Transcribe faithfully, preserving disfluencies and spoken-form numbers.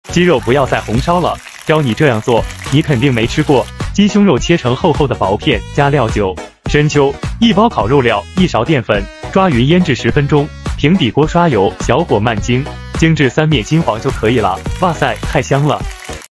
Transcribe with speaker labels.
Speaker 1: 鸡肉不要再红烧了，照你这样做，你肯定没吃过。鸡胸肉切成厚厚的薄片，加料酒、生抽，一包烤肉料，一勺淀粉，抓匀腌制十分钟。平底锅刷油，小火慢煎，煎至三面金黄就可以了。哇塞，太香了！